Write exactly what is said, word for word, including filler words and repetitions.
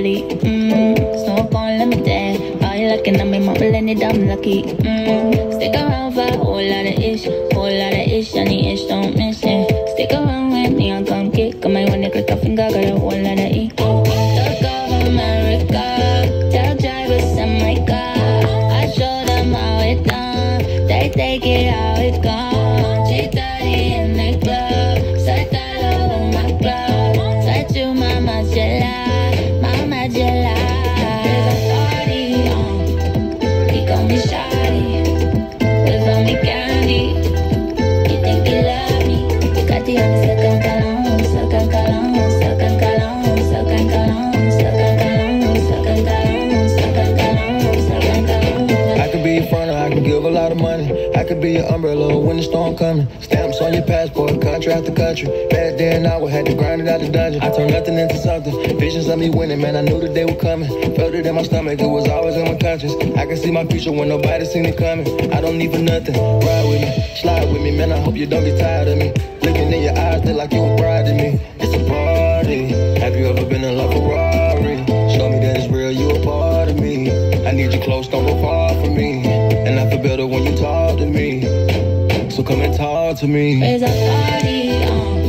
body. Mm. Smoke on, let me dance. All you looking at me, mama, let it, I'm lucky. Mm. Stick around for a whole lot of ish, whole lot of ish, and the ish don't miss it. Stick around with me, I'll come kick. Come on, when they click off finger, got a whole lot of E. Look of America, tell drivers I'm my car. I show them how it done, they take it how it gone. G thirty in the club, sight all over my club. Sight you, mama, Jella, mama, Jella. There's a party on, he call me shawty. There's only candy, you think you love me. You got the honest look and cologne, silk and cologne, silk and cologne, silk and cologne, silk and cologne, silk and cologne, silk and cologne, silk and cologne. I could be your front, I can give a lot of money. I could be your umbrella when the storm coming. Stamps on your passport, country after country. Back then I would had to grind it out the dungeon. I turned nothing into something. Visions of me winning, man, I knew that they were coming. Felt it in my stomach, it was always in my conscience. I can see my future when nobody seen it coming. I don't need for nothing, ride with me, slide with me, man, I hope you don't get tired of me. Looking in your eyes, they like you a bride to me. It's a party, have you ever been in love with Ferrari? Show me that it's real, you a part of me. I need you close, don't go far from me. And I feel better when you talk to me. So come and talk to me. There's a party on.